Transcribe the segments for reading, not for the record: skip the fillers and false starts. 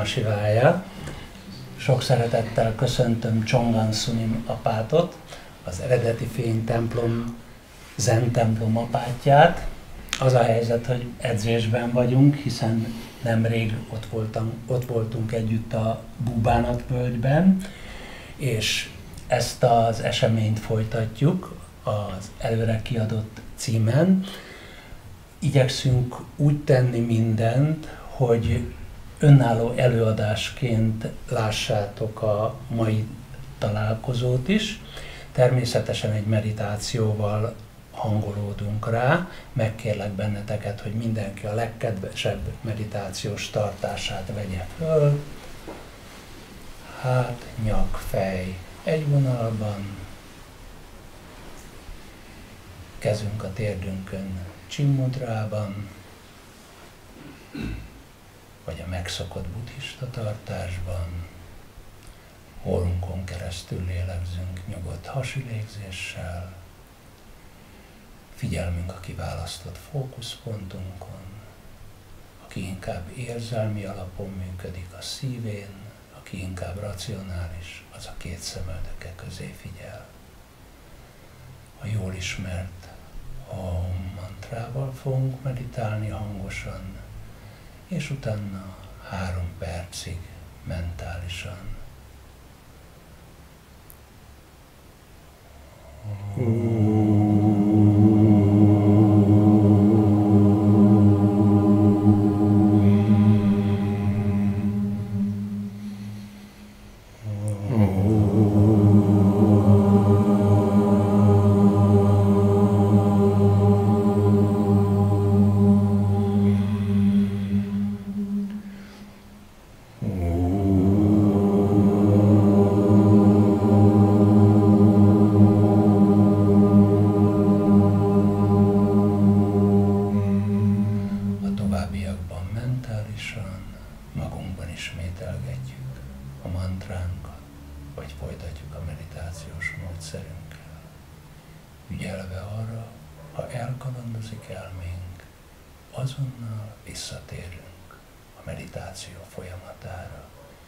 Namah Shivaya. Sok szeretettel köszöntöm Chongan Sunim apátot, az eredeti fénytemplom, Zen templom apátját. Az a helyzet, hogy edzésben vagyunk, hiszen nemrég ott voltunk együtt a Búbánatvölgyben, és ezt az eseményt folytatjuk az előre kiadott címen. Igyekszünk úgy tenni mindent, hogy önálló előadásként lássátok a mai találkozót is. Természetesen egy meditációval hangolódunk rá. Megkérlek benneteket, hogy mindenki a legkedvesebb meditációs tartását vegye föl. Hát, nyak, fej egy vonalban. Kezünk a térdünkön csimmudrában, vagy a megszokott buddhista tartásban. Orrunkon keresztül lélegzünk nyugodt hasi légzéssel. Figyelmünk a kiválasztott fókuszpontunkon, aki inkább érzelmi alapon működik a szívén, aki inkább racionális, az a két szemöldöke közé figyel. A jól ismert Om mantrával fogunk meditálni hangosan, és utána 3 percig mentálisan. Ügyelve arra, ha elkalandozik elménk, azonnal visszatérünk a meditáció folyamatára.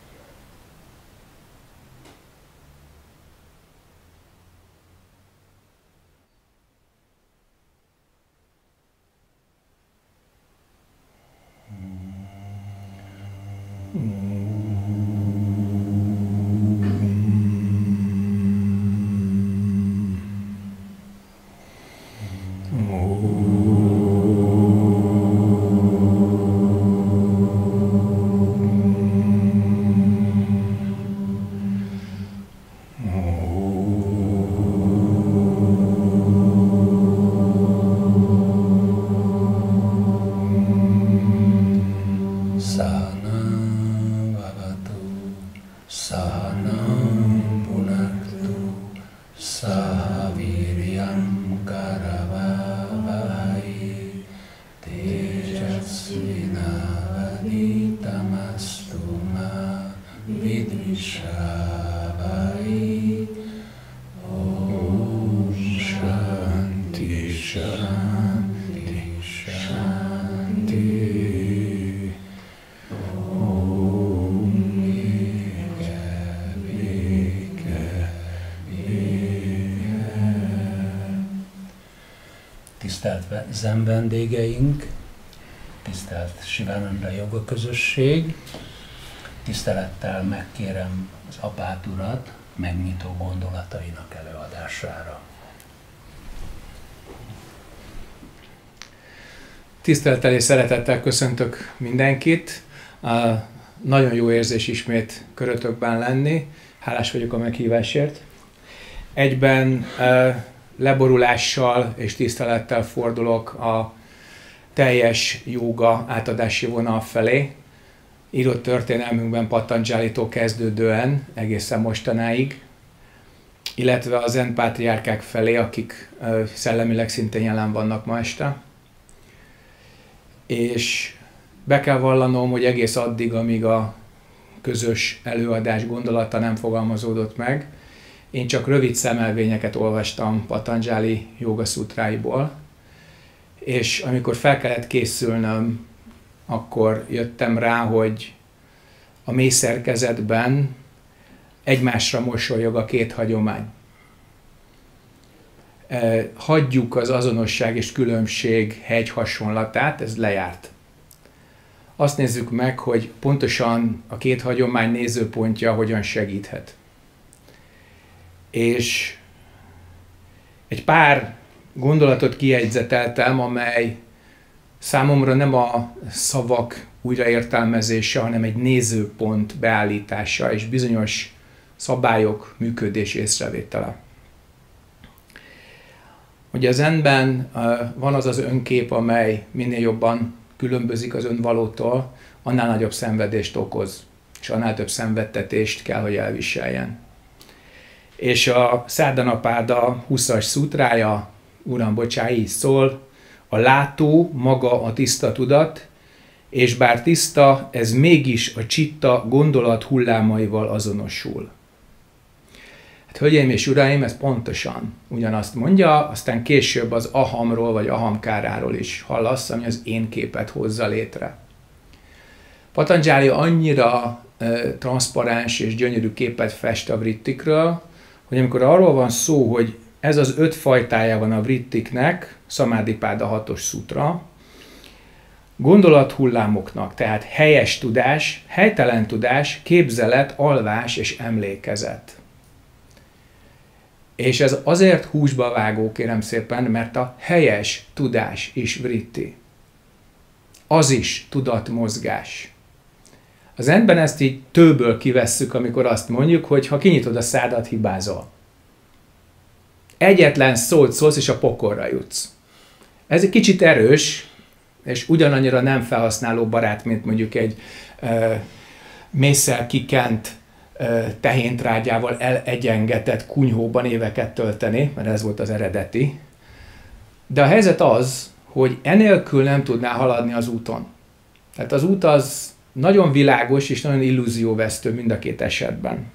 Tisztelt Zen vendégeink, tisztelt Sivananda Joga közösség, tisztelettel megkérem az apát urat megnyitó gondolatainak előadására. Tisztelettel és szeretettel köszöntök mindenkit. Nagyon jó érzés ismét körötökben lenni. Hálás vagyok a meghívásért. Egyben leborulással és tisztelettel fordulok a teljes jóga átadási vonal felé. Írott történelmünkben Patanjalitól kezdődően egészen mostanáig, illetve a Zen pátriárkák felé, akik szellemileg szintén jelen vannak ma este. És be kell vallanom, hogy egész addig, amíg a közös előadás gondolata nem fogalmazódott meg, én csak rövid szemelvényeket olvastam Patanjali Jóga Szútráiból, és amikor fel kellett készülnöm, akkor jöttem rá, hogy a mély szerkezetben egymásra mosolyog a két hagyomány. Hagyjuk az azonosság és különbség hegy hasonlatát, ez lejárt. Azt nézzük meg, hogy pontosan a két hagyomány nézőpontja hogyan segíthet. És egy pár gondolatot kijegyzeteltem, amely számomra nem a szavak újraértelmezése, hanem egy nézőpont beállítása és bizonyos szabályok működés észrevétele. Ugye a zenben van az az önkép, amely minél jobban különbözik az önvalótól, annál nagyobb szenvedést okoz, és annál több szenvedtetést kell, hogy elviseljen. És a Szárdhanapáda 20-as szútrája, Uram, bocsánat, így szól, a látó maga a tiszta tudat, és bár tiszta, ez mégis a csitta gondolat hullámaival azonosul. Hát, hölgyeim és uraim, ez pontosan ugyanazt mondja, aztán később az ahamról vagy ahamkáráról is hallasz, ami az én képet hozza létre. Patanjali annyira transzparens és gyönyörű képet fest a vrittikről, hogy amikor arról van szó, hogy ez az 5 fajtája van a vrittiknek, Szamádipáda 6-os szutra, gondolathullámoknak, tehát helyes tudás, helytelen tudás, képzelet, alvás és emlékezet. És ez azért húsba vágó, kérem szépen, mert a helyes tudás is vritti. Az is tudatmozgás. A zenben ezt így tőből kivesszük, amikor azt mondjuk, hogy ha kinyitod a szádat, hibázol. Egyetlen szót szólsz, és a pokolra jutsz. Ez egy kicsit erős, és ugyanannyira nem felhasználó barát, mint mondjuk egy mésszel kikent tehéntrágyával elegyengetett kunyhóban éveket tölteni, mert ez volt az eredeti. De a helyzet az, hogy enélkül nem tudnál haladni az úton. Tehát az út az nagyon világos és nagyon illúzióvesztő mind a két esetben.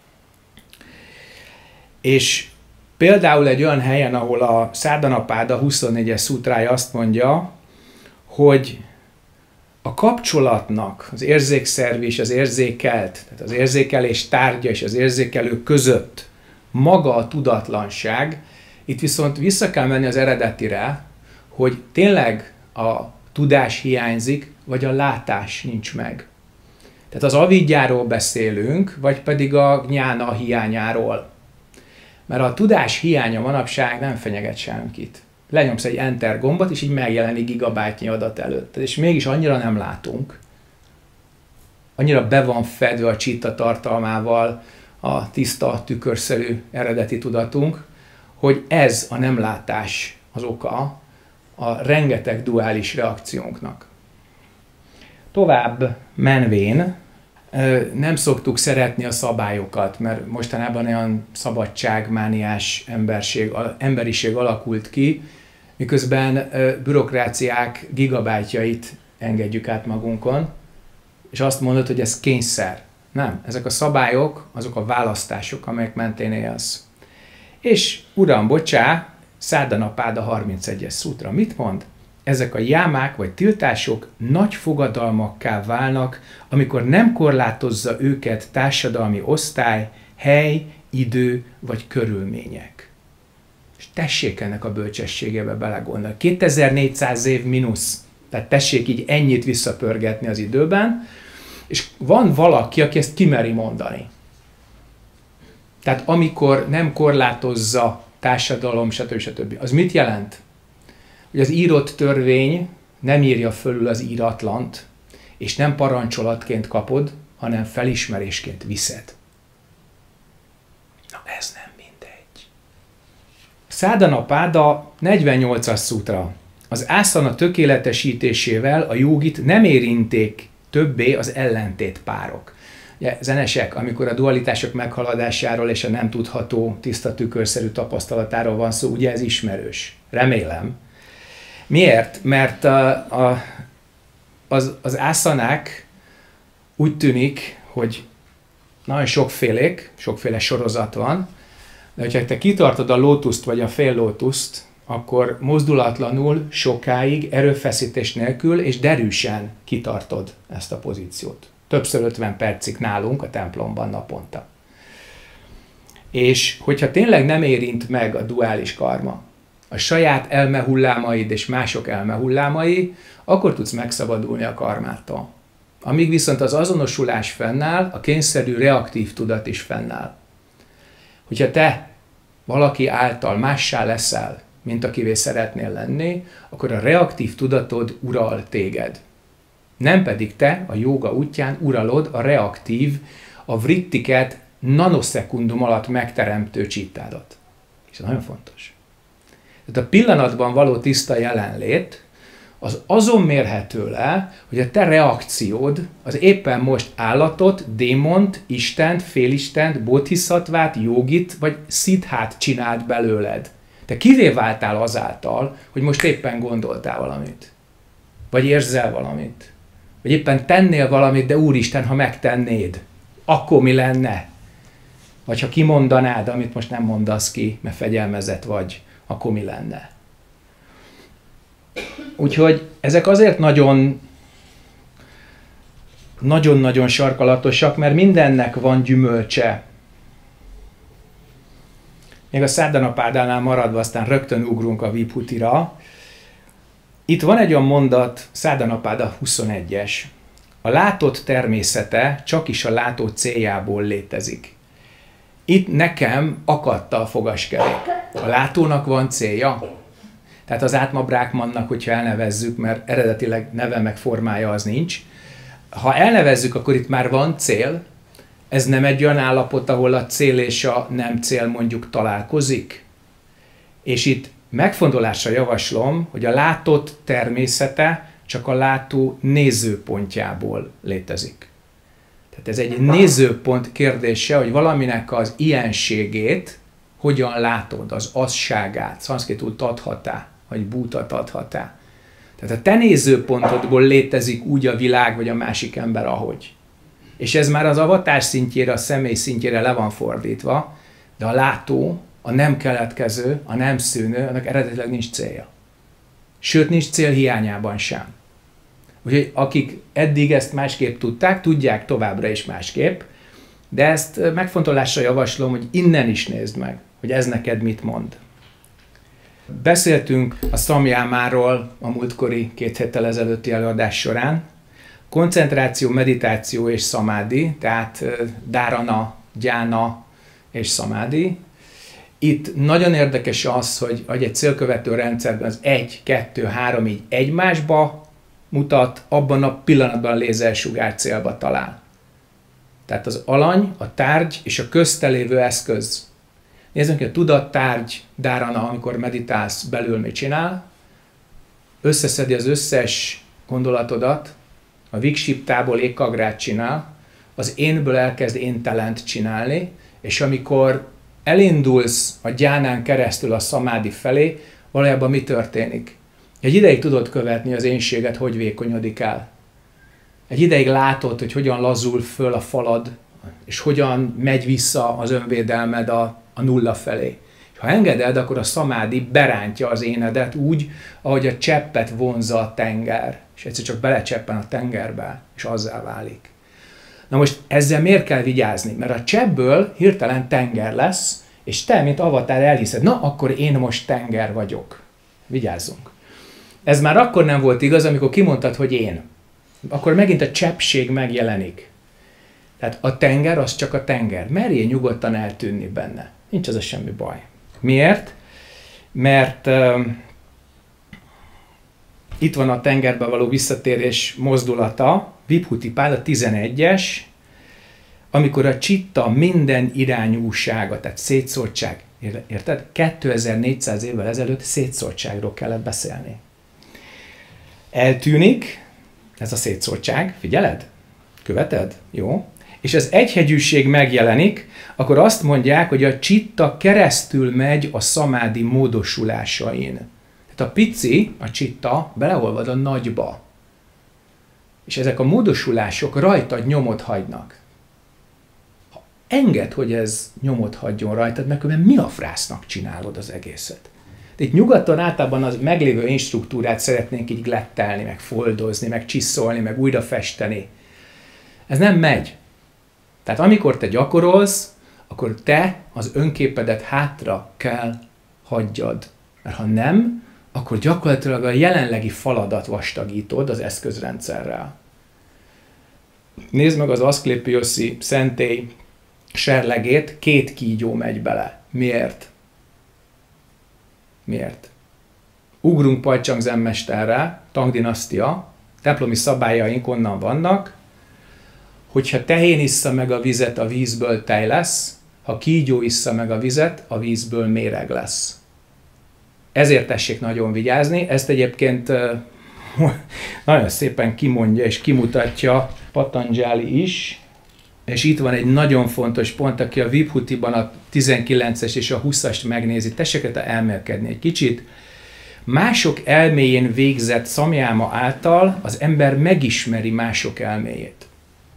És például egy olyan helyen, ahol a Szárdhanapáda 24-es szútrája azt mondja, hogy a kapcsolatnak az érzékszerv és az érzékelt, tehát az érzékelés tárgya és az érzékelő között maga a tudatlanság, itt viszont vissza kell menni az eredetire, hogy tényleg a tudás hiányzik, vagy a látás nincs meg. Tehát az avigyáról beszélünk, vagy pedig a gnjána hiányáról. Mert a tudás hiánya manapság nem fenyeget senkit. Lenyomsz egy enter gombot, és így megjelenik gigabájtnyi adat előtt. És mégis annyira nem látunk, annyira be van fedve a csitta tartalmával a tiszta, tükörszerű eredeti tudatunk, hogy ez a nem látás az oka a rengeteg duális reakciónknak. Tovább menvén nem szoktuk szeretni a szabályokat, mert mostanában olyan szabadságmániás emberiség alakult ki, miközben bürokráciák gigabájtjait engedjük át magunkon, és azt mondod, hogy ez kényszer. Nem, ezek a szabályok, azok a választások, amelyek mentén élsz. És Uram, bocsá, Szárdhanapáda 31-es szútra mit mond? Ezek a jámák vagy tiltások nagy fogadalmakká válnak, amikor nem korlátozza őket társadalmi osztály, hely, idő vagy körülmények. És tessék ennek a bölcsességébe belegondolni. 2400 év mínusz, tehát tessék így ennyit visszapörgetni az időben, és van valaki, aki ezt kimeri mondani. Tehát amikor nem korlátozza társadalom, stb. Az mit jelent? Hogy az írott törvény nem írja fölül az íratlant, és nem parancsolatként kapod, hanem felismerésként viszed. Na ez nem mindegy. Szárdhanapáda 48-as szútra. Az ászana tökéletesítésével a jógit nem érinték többé az ellentét párok. Ugye, zenesek, amikor a dualitások meghaladásáról és a nem tudható, tiszta tükörszerű tapasztalatáról van szó, ugye ez ismerős. Remélem. Miért? Mert az ászanák úgy tűnik, hogy nagyon sokféle sorozat van, de hogyha te kitartod a lótuszt vagy a fél lótuszt, akkor mozdulatlanul, sokáig, erőfeszítés nélkül és derűsen kitartod ezt a pozíciót. többször 50 percig nálunk a templomban naponta. És hogyha tényleg nem érint meg a duális karma, a saját elmehullámaid és mások elmehullámai, akkor tudsz megszabadulni a karmától. Amíg viszont az azonosulás fennáll, a kényszerű reaktív tudat is fennáll. Hogyha te valaki által mássá leszel, mint akivé szeretnél lenni, akkor a reaktív tudatod ural téged. Nem pedig te a jóga útján uralod a reaktív, a vrittiket nanoszekundum alatt megteremtő csittádat. És ez nagyon fontos. Tehát a pillanatban való tiszta jelenlét az azon mérhető le, hogy a te reakciód az éppen most állatot, démont, istent, félistent, bodhiszattvát, jogit vagy szidhát csinált belőled. Te kivé váltál azáltal, hogy most éppen gondoltál valamit. Vagy érzel valamit. Vagy éppen tennél valamit, de Úristen, ha megtennéd, akkor mi lenne? Vagy ha kimondanád, amit most nem mondasz ki, mert fegyelmezett vagy, akkor mi lenne? Úgyhogy ezek azért nagyon-nagyon sarkalatosak, mert mindennek van gyümölcse. Még a Szádhanapádánál maradva, aztán rögtön ugrunk a Vibhutira. Itt van egy olyan mondat, Szádhanapáda 21-es. A látott természete csakis a látó céljából létezik. Itt nekem akadt a fogaskerék. A látónak van célja. Tehát az Átma Brákmannak, hogyha elnevezzük, mert eredetileg neve meg formája az nincs. Ha elnevezzük, akkor itt már van cél. Ez nem egy olyan állapot, ahol a cél és a nem cél mondjuk találkozik. És itt megfontolásra javaslom, hogy a látott természete csak a látó nézőpontjából létezik. Tehát ez egy nézőpont kérdése, hogy valaminek az ilyenségét hogyan látod, az azságát, szanszkritul tadhatá, vagy búta tadhatá. Tehát a te nézőpontodból létezik úgy a világ, vagy a másik ember, ahogy. És ez már az avatás szintjére, a személy szintjére le van fordítva, de a látó, a nem keletkező, a nem szűnő, annak eredetileg nincs célja. Sőt, nincs cél hiányában sem. Úgyhogy akik eddig ezt másképp tudták, tudják továbbra is másképp, de ezt megfontolásra javaslom, hogy innen is nézd meg, hogy ez neked mit mond. Beszéltünk a szamjámáról a múltkori 2 héttel ezelőtti előadás során. Koncentráció, meditáció és szamádi, tehát dharana, gyána és szamádi. Itt nagyon érdekes az, hogy egy célkövető rendszerben az 1, 2, 3 így egymásba mutat, abban a pillanatban a lézersugár célba talál. Tehát az alany, a tárgy és a közte lévő eszköz. Nézzünk, hogy a tudattárgy, dharana, amikor meditálsz, belül mit csinál, összeszedi az összes gondolatodat, a vikshiptából ékagrát csinál, az énből elkezd éntelent csinálni, és amikor elindulsz a gyánán keresztül a szamádi felé, valójában mi történik? Egy ideig tudod követni az énséget, hogy vékonyodik el. Egy ideig látod, hogy hogyan lazul föl a falad, és hogyan megy vissza az önvédelmed a nulla felé. Ha engeded, akkor a szamádi berántja az énedet úgy, ahogy a cseppet vonzza a tenger. És egyszer csak belecseppen a tengerbe, és azzá válik. Na most ezzel miért kell vigyázni? Mert a cseppből hirtelen tenger lesz, és te, mint avatár elhiszed, na akkor én most tenger vagyok. Vigyázzunk. Ez már akkor nem volt igaz, amikor kimondtad, hogy én. Akkor megint a cseppség megjelenik. Tehát a tenger az csak a tenger. Merjél nyugodtan eltűnni benne. Nincs az a semmi baj. Miért? Mert itt van a tengerbe való visszatérés mozdulata, Vibhutipáda 11-es, amikor a csitta minden irányúsága, tehát szétszórtság, érted? 2400 évvel ezelőtt szétszórtságról kellett beszélni. Eltűnik, ez a szétszórtság, figyeled? Követed? Jó. És az egyhegyűség megjelenik, akkor azt mondják, hogy a csitta keresztül megy a szamádi módosulásain. Tehát a pici, a csitta beleolvad a nagyba. És ezek a módosulások rajtad nyomot hagynak. Ha engedd, hogy ez nyomot hagyjon rajtad, mert mi a frásznak csinálod az egészet? De itt nyugaton általában az meglévő én-struktúrát szeretnénk így glettelni, meg foldozni, meg csiszolni, meg újra festeni. Ez nem megy. Tehát amikor te gyakorolsz, akkor te az önképedet hátra kell hagyjad. Mert ha nem, akkor gyakorlatilag a jelenlegi faladat vastagítod az eszközrendszerrel. Nézd meg az Aszklépioszi szentély serlegét, 2 kígyó megy bele. Miért? Miért? Ugrunk Pajcsang zenmesterre, Tang-dinasztia, templomi szabályaink onnan vannak, hogyha tehén issza meg a vizet, a vízből tej lesz, ha kígyó issza meg a vizet, a vízből méreg lesz. Ezért tessék nagyon vigyázni, ezt egyébként nagyon szépen kimondja és kimutatja Patanjali is, és itt van egy nagyon fontos pont, aki a Vibhuti-ban a 19-es és a 20-ast megnézi, tessék elmélkedni egy kicsit. Mások elméjén végzett szamjáma által az ember megismeri mások elméjét.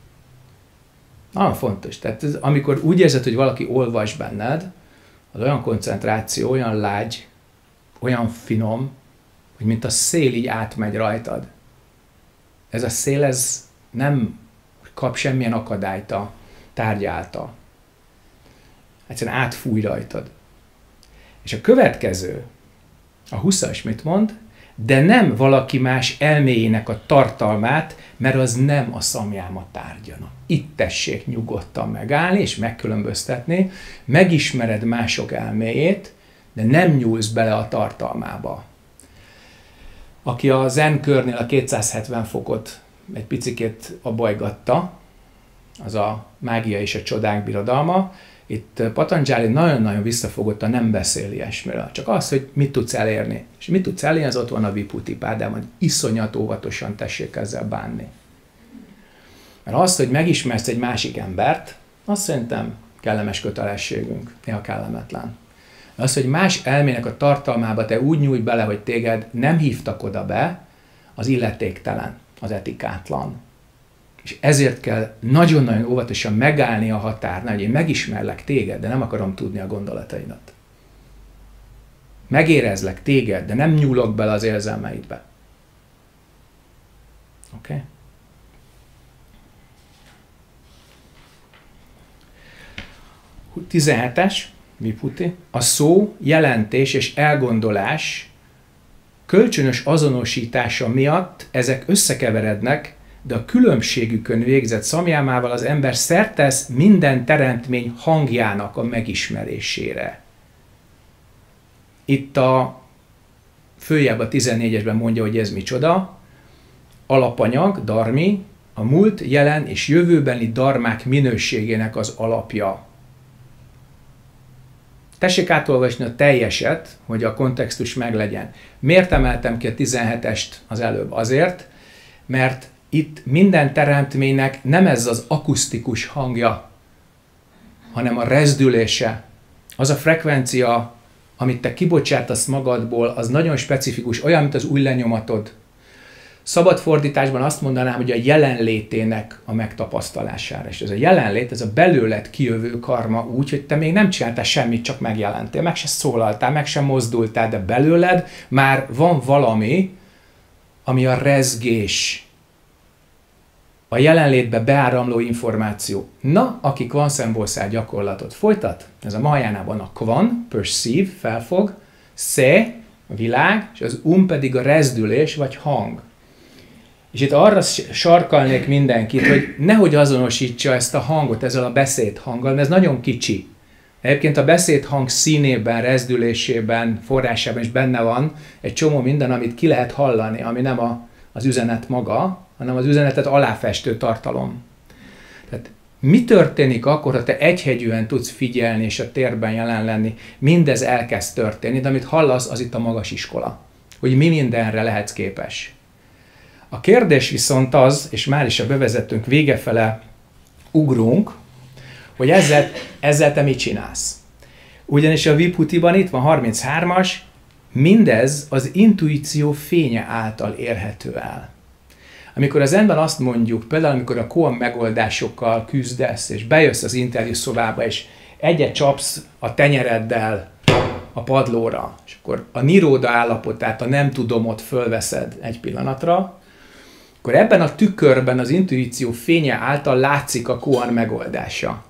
Nagyon fontos. Tehát amikor úgy érzed, hogy valaki olvas benned, az olyan koncentráció, olyan lágy, olyan finom, hogy mint a szél így átmegy rajtad. Ez a szél, ez nem kap semmilyen akadályt a tárgy által. Egyszerűen átfúj rajtad. És a következő, a 20-as mit mond? De nem valaki más elméjének a tartalmát, mert az nem a szamjáma tárgyana. Itt tessék nyugodtan megállni és megkülönböztetni, megismered mások elméjét, de nem nyúlsz bele a tartalmába. Aki a zen körnél a 270 fokot egy picikét abajgatta, az a mágia és a csodák birodalma, itt Patanjali nagyon-nagyon visszafogottan nem beszél ilyesmiről, csak az, hogy mit tudsz elérni. És mit tudsz elérni, az ott van a Vibhuti-pádában, iszonyat óvatosan tessék ezzel bánni. Mert az, hogy megismersz egy másik embert, azt szerintem kellemes kötelességünk, néha kellemetlen. Az, hogy más elmének a tartalmába te úgy nyújj bele, hogy téged nem hívtak oda be, az illetéktelen, az etikátlan. És ezért kell nagyon-nagyon óvatosan megállni a határnál, hogy én megismerlek téged, de nem akarom tudni a gondolataidat. Megérezlek téged, de nem nyúlok bele az érzelmeidbe. Oké? Okay? 17-es, Vibhuti. A szó, jelentés és elgondolás kölcsönös azonosítása miatt ezek összekeverednek, de a különbségükön végzett szamjámával az ember szert tesz minden teremtmény hangjának a megismerésére. Itt a följebb a 14-esben mondja, hogy ez micsoda. Alapanyag, dharmi, a múlt, jelen és jövőbeni dharmák minőségének az alapja. Tessék átolvasni a teljeset, hogy a kontextus meglegyen. Miért emeltem ki a 17-est az előbb? Azért, mert itt minden teremtménynek nem ez az akusztikus hangja, hanem a rezdülése. Az a frekvencia, amit te kibocsátasz magadból, az nagyon specifikus, olyan, mint az új lenyomatod. Szabad fordításban azt mondanám, hogy a jelenlétének a megtapasztalására. És ez a jelenlét, ez a belőled kijövő karma úgy, hogy te még nem csináltál semmit, csak megjelentél, meg se szólaltál, meg se mozdultál, de belőled már van valami, ami a rezgés, a jelenlétbe beáramló információ. Na, aki kvanszembország gyakorlatot folytat, ez a Mahajánában a kvan, perceive, felfog, se, a világ, és az pedig a rezdülés, vagy hang. És itt arra sarkalnék mindenkit, hogy nehogy azonosítsa ezt a hangot ezzel a beszédhanggal, mert ez nagyon kicsi. Egyébként a beszédhang színében, rezdülésében, forrásában is benne van egy csomó minden, amit ki lehet hallani, ami nem az üzenet maga, hanem az üzenetet aláfestő tartalom. Tehát mi történik akkor, ha te egyhegyűen tudsz figyelni és a térben jelen lenni? Mindez elkezd történni, de amit hallasz, az itt a magas iskola. Hogy mi mindenre lehetsz képes. A kérdés viszont az, és már is a bevezetőnk vége fele ugrunk, hogy ezzel te mit csinálsz. Ugyanis a Vibhuti-ban itt van 33-as, mindez az intuíció fénye által érhető el. Amikor az zenben azt mondjuk, például amikor a koan megoldásokkal küzdesz, és bejössz az interjú szobába, és egyet csapsz a tenyereddel a padlóra, és akkor a niróda állapotát, a nem tudomot fölveszed egy pillanatra, akkor ebben a tükörben az intuíció fénye által látszik a koan megoldása.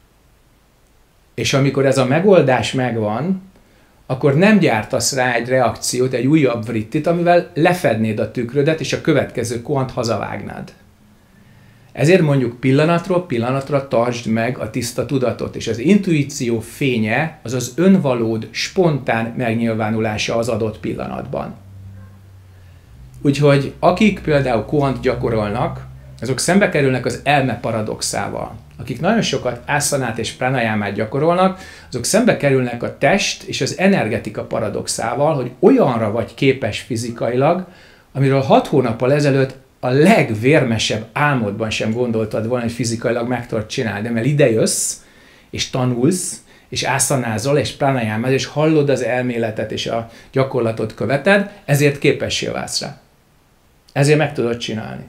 És amikor ez a megoldás megvan, akkor nem gyártasz rá egy reakciót, egy újabb vrittit, amivel lefednéd a tükrödet, és a következő koant hazavágnád. Ezért mondjuk pillanatról pillanatra tartsd meg a tiszta tudatot, és az intuíció fénye az az önvalód spontán megnyilvánulása az adott pillanatban. Úgyhogy akik például koant gyakorolnak, azok szembe kerülnek az elme paradoxával. Akik nagyon sokat ászanát és pranajámát gyakorolnak, azok szembe kerülnek a test és az energetika paradoxával, hogy olyanra vagy képes fizikailag, amiről 6 hónappal ezelőtt a legvérmesebb álmodban sem gondoltad volna, hogy fizikailag meg tudod csinálni. De mert ide jössz, és tanulsz, és ászanázol, és pranajámázol, és hallod az elméletet, és a gyakorlatot követed, ezért képessé válsz rá. Ezért meg tudod csinálni.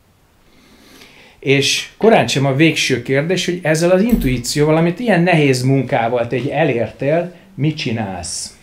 És korán sem a végső kérdés, hogy ezzel az intuícióval, amit ilyen nehéz munkával te elértél, mit csinálsz?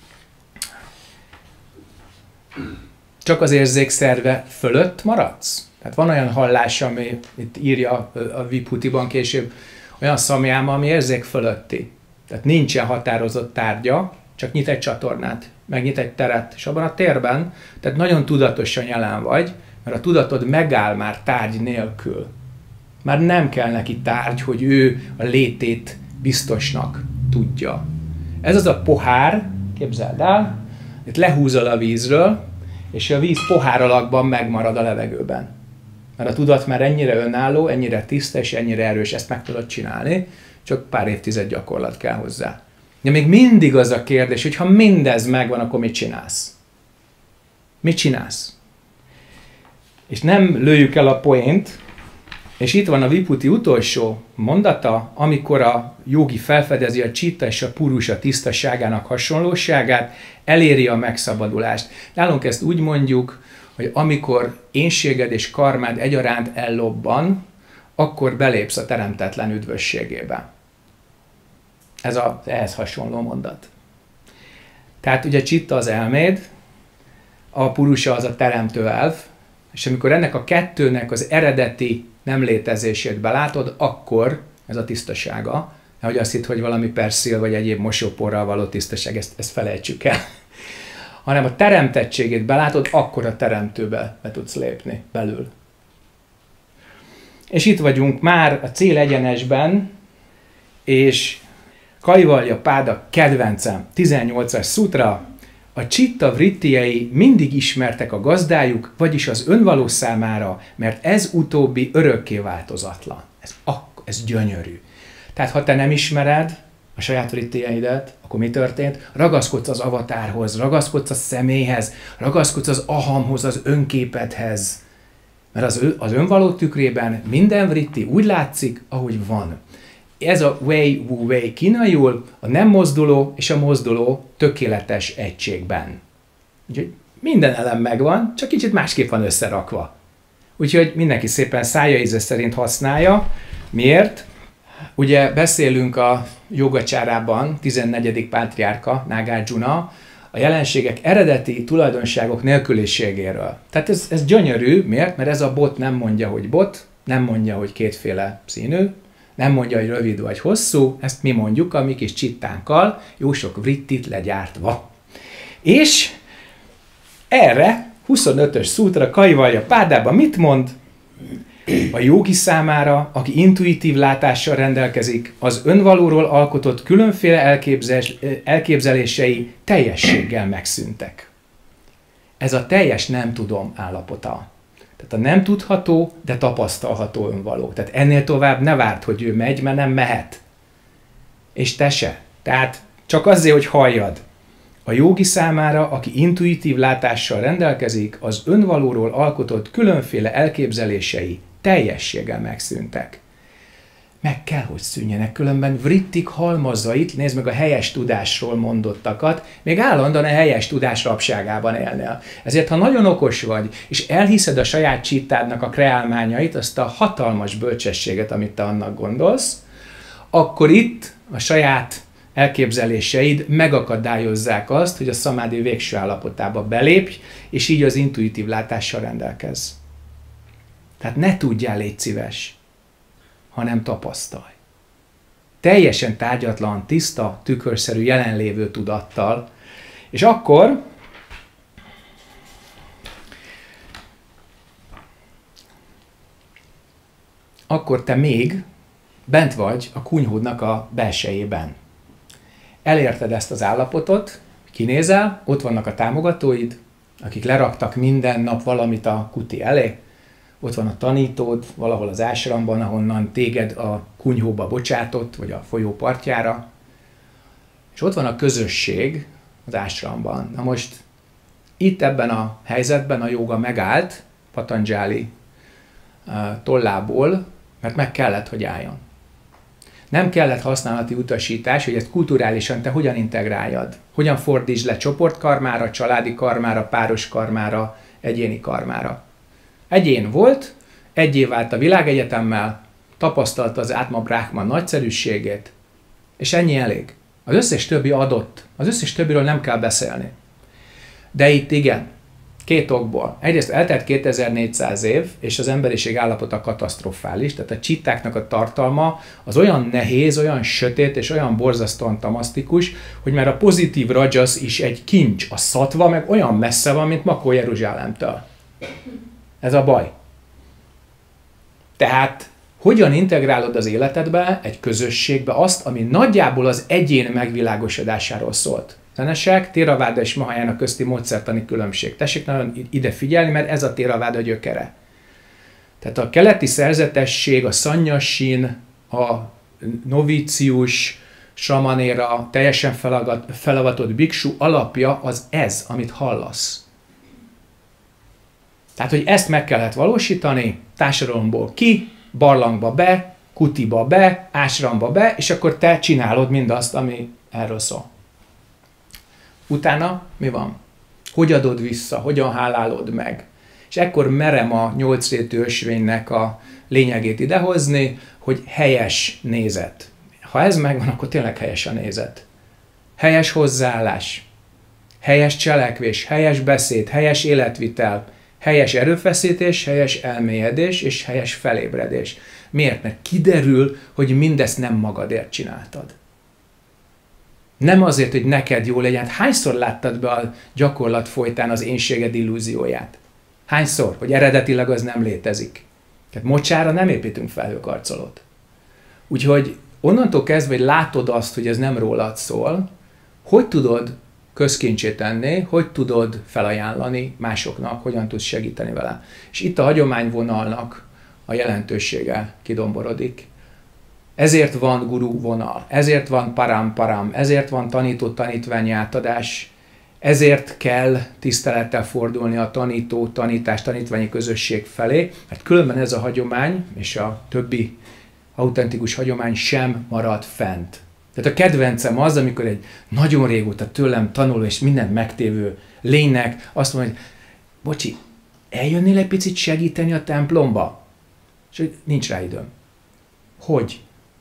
Csak az érzékszerve fölött maradsz? Tehát van olyan hallás, ami itt írja a Vibhuti-ban később, olyan szamjáma, ami érzék fölötti. Tehát nincsen határozott tárgya, csak nyit egy csatornát, megnyit egy teret, és abban a térben, tehát nagyon tudatosan jelen vagy, mert a tudatod megáll már tárgy nélkül. Már nem kell neki tárgy, hogy ő a létét biztosnak tudja. Ez az a pohár, képzeld el, itt lehúzol a vízről, és a víz pohár alakban megmarad a levegőben. Mert a tudat már ennyire önálló, ennyire tiszta és ennyire erős, ezt meg tudod csinálni, csak pár évtized gyakorlat kell hozzá. De még mindig az a kérdés, hogy ha mindez megvan, akkor mit csinálsz? Mit csinálsz? És nem lőjük el a poént, és itt van a Vibhuti utolsó mondata, amikor a jógi felfedezi a csitta és a purusa tisztaságának hasonlóságát, eléri a megszabadulást. Nálunk ezt úgy mondjuk, hogy amikor énséged és karmád egyaránt ellobban, akkor belépsz a teremtetlen üdvösségébe. Ez ehhez hasonló mondat. Tehát ugye csitta az elméd, a purusa az a teremtő elv, és amikor ennek a kettőnek az eredeti nem létezését belátod, akkor ez a tisztasága, nehogy azt hidd, hogy valami perszil vagy egyéb mosóporral való tisztaság, ezt felejtsük el, hanem a teremtettségét belátod, akkor a teremtőbe be tudsz lépni belül. És itt vagyunk már a célegyenesben, és Kaivalya Páda kedvencem, 18-as szutra, a csitta vrittiei mindig ismertek a gazdájuk, vagyis az önvaló számára, mert ez utóbbi örökké változatlan. Ez gyönyörű. Tehát ha te nem ismered a saját vrittieidet, akkor mi történt? Ragaszkodsz az avatárhoz, ragaszkodsz a személyhez, ragaszkodsz az ahamhoz, az önképedhez. Mert az önvaló tükrében minden vritti úgy látszik, ahogy van. Ez a Wei Wu Wei kínaiul a nem mozduló és a mozduló tökéletes egységben. Úgyhogy minden elem megvan, csak kicsit másképp van összerakva. Úgyhogy mindenki szépen szája íze szerint használja. Miért? Ugye beszélünk a jogacsárában, 14. pátriárka, Nagarjuna, a jelenségek eredeti tulajdonságok nélküliségéről. Tehát ez gyönyörű, miért? Mert ez a bot nem mondja, hogy bot, nem mondja, hogy kétféle színű, nem mondja, hogy rövid vagy hosszú, ezt mi mondjuk a mi kis csittánkkal, jó sok vrittit legyártva. És erre 25-ös szútra Kaivalya Pádában mit mond? A jógi számára, aki intuitív látással rendelkezik, az önvalóról alkotott különféle elképzelései teljességgel megszűntek. Ez a teljes nem tudom állapota. Tehát a nem tudható, de tapasztalható önvaló. Tehát ennél tovább ne várd, hogy ő megy, mert nem mehet. És te se. Tehát csak azért, hogy halljad. A jógi számára, aki intuitív látással rendelkezik, az önvalóról alkotott különféle elképzelései teljességgel megszűntek. Meg kell, hogy szűnjenek, különben vrittik halmazait, nézd meg a helyes tudásról mondottakat, még állandóan a helyes tudás rabságában élnél. Ezért, ha nagyon okos vagy, és elhiszed a saját csittádnak a kreálmányait, azt a hatalmas bölcsességet, amit te annak gondolsz, akkor itt a saját elképzeléseid megakadályozzák azt, hogy a szamádi végső állapotába belépj, és így az intuitív látással rendelkezz. Tehát ne tudjál, légy szíves, hanem tapasztalj. Teljesen tárgyatlan, tiszta, tükörszerű, jelenlévő tudattal, és akkor te még bent vagy a kunyhódnak a belsejében. Elérted ezt az állapotot, kinézel, ott vannak a támogatóid, akik leraktak minden nap valamit a kuti elé, ott van a tanítód valahol az ásramban, ahonnan téged a kunyhóba bocsátott, vagy a folyó partjára, és ott van a közösség az ásramban. Na most itt ebben a helyzetben a jóga megállt Patanjali tollából, mert meg kellett, hogy álljon. Nem kellett használati utasítás, hogy ezt kulturálisan te hogyan integráljad. Hogyan fordítsd le csoportkarmára, családi karmára, páros karmára, egyéni karmára. Egyén volt, egyé vált a világegyetemmel, tapasztalta az Átma Brahman nagyszerűségét, és ennyi elég. Az összes többi adott. Az összes többiről nem kell beszélni. De itt igen, két okból. Egyrészt eltelt 2400 év, és az emberiség állapota katasztrofális, tehát a csittáknak a tartalma az olyan nehéz, olyan sötét és olyan borzasztóan tamasztikus, hogy már a pozitív rajas is egy kincs, a szatva meg olyan messze van, mint Makó Jeruzsálemtől. Ez a baj. Tehát hogyan integrálod az életedbe, egy közösségbe azt, ami nagyjából az egyén megvilágosodásáról szólt. Zenesek, Theravada és Mahayana közti módszertani különbség. Tessék nagyon ide figyelni, mert ez a Theravada gyökere. Tehát a keleti szerzetesség, a szannyasin, a novícius, samanéra, teljesen felavatott biksu alapja az ez, amit hallasz. Tehát, hogy ezt meg kellett valósítani, társadalomból ki, barlangba be, kutiba be, ásramba be, és akkor te csinálod mindazt, ami erről szól. Utána mi van? Hogy adod vissza? Hogyan hálálod meg? És ekkor merem a 8 rétű ösvénynek a lényegét idehozni, hogy helyes nézet. Ha ez megvan, akkor tényleg helyes a nézet. Helyes hozzáállás, helyes cselekvés, helyes beszéd, helyes életvitel, helyes erőfeszítés, helyes elmélyedés és helyes felébredés. Miért? Mert kiderül, hogy mindezt nem magadért csináltad. Nem azért, hogy neked jó legyen. Hányszor láttad be a gyakorlat folytán az énséged illúzióját? Hányszor? Hogy eredetileg az nem létezik. Tehát mocsára nem építünk felhőkarcolót. Úgyhogy onnantól kezdve, hogy látod azt, hogy ez nem rólad szól, hogy tudod közkincsét tenni, hogy tudod felajánlani másoknak, hogyan tudsz segíteni vele. És itt a hagyományvonalnak a jelentősége kidomborodik. Ezért van guru vonal, ezért van param, ezért van tanító-tanítványi átadás, ezért kell tisztelettel fordulni a tanító-tanítás-tanítványi közösség felé, mert különben ez a hagyomány és a többi autentikus hagyomány sem marad fent. Tehát a kedvencem az, amikor egy nagyon régóta tőlem tanuló és mindent megtévő lénynek azt mondja, hogy bocsi, eljönnél egy picit segíteni a templomba? És hogy nincs rá időm. Hogy?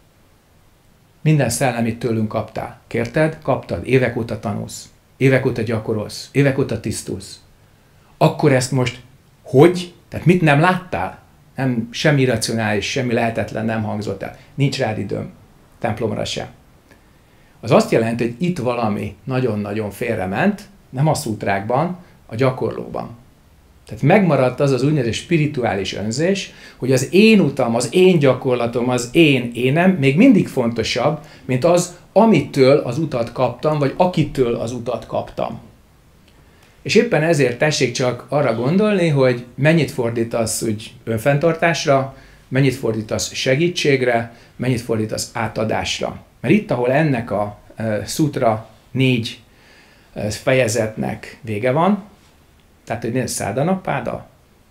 Minden szellemit tőlünk kaptál. Kérted? Kaptad. Évek óta tanulsz. Évek óta gyakorolsz. Évek óta tisztulsz. Akkor ezt most hogy? Tehát mit nem láttál? Nem, semmi irracionális, semmi lehetetlen nem hangzott el. Nincs rád időm. Templomra sem. Az azt jelenti, hogy itt valami nagyon-nagyon félrement, nem a szútrákban, a gyakorlóban. Tehát megmaradt az az úgynevezett spirituális önzés, hogy az én utam, az én gyakorlatom, az én énem még mindig fontosabb, mint az, amitől az utat kaptam, vagy akitől az utat kaptam. És éppen ezért tessék csak arra gondolni, hogy mennyit fordítasz úgy önfenntartásra, mennyit fordítasz segítségre, mennyit fordítasz átadásra. Mert itt, ahol ennek a szutra 4 fejezetnek vége van, tehát, hogy szádhanapáda.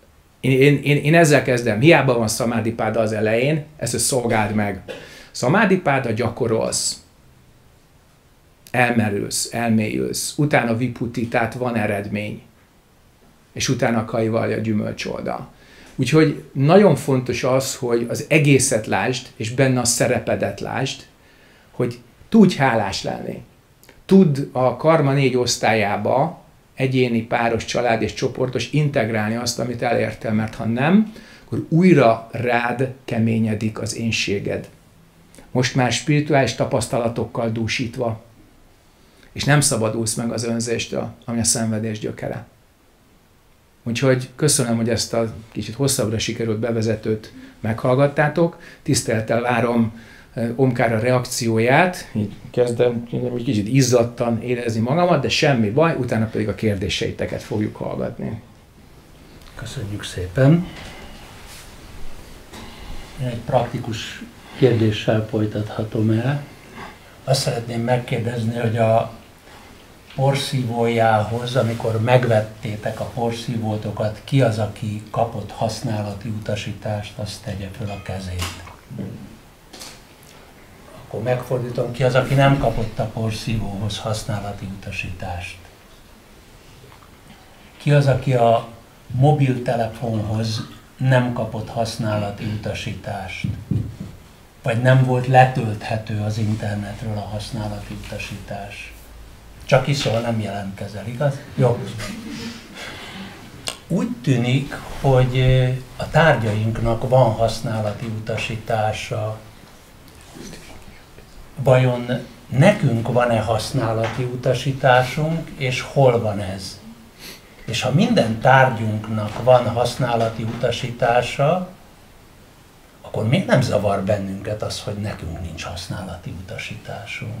Én ezzel kezdem. Hiába van szamádipáda az elején, ezt szolgáld meg. Szamádipáda gyakorolsz. Elmerülsz, elmélyülsz. Utána viputi, tehát van eredmény. És utána kaivalja gyümölcsoldal. Úgyhogy nagyon fontos az, hogy az egészet lásd, és benne a szerepedet lásd, hogy tudj hálás lenni. Tudd a karma 4 osztályába egyéni, páros, család és csoportos integrálni azt, amit elértél, mert ha nem, akkor újra rád keményedik az énséged. Most már spirituális tapasztalatokkal dúsítva, és nem szabadulsz meg az önzéstől, ami a szenvedés gyökere. Úgyhogy köszönöm, hogy ezt a kicsit hosszabbra sikerült bevezetőt meghallgattátok. Tisztelettel várom Omkár a reakcióját. Így kezdem egy kicsit izzadtan érezni magamat, de semmi baj, utána pedig a kérdéseiteket fogjuk hallgatni. Köszönjük szépen. Én egy praktikus kérdéssel folytathatom el. Azt szeretném megkérdezni, hogy a porszívójához, amikor megvettétek a porszívótokat, ki az, aki kapott használati utasítást, azt tegye föl a kezét. Akkor megfordítom, ki az, aki nem kapott a porszívóhoz használati utasítást. Ki az, aki a mobiltelefonhoz nem kapott használati utasítást, vagy nem volt letölthető az internetről a használati utasítás. Csak iszol, nem jelentkezel, igaz? Jó. Úgy tűnik, hogy a tárgyainknak van használati utasítása. Vajon nekünk van-e használati utasításunk, és hol van ez? És ha minden tárgyunknak van használati utasítása, akkor miért nem zavar bennünket az, hogy nekünk nincs használati utasításunk?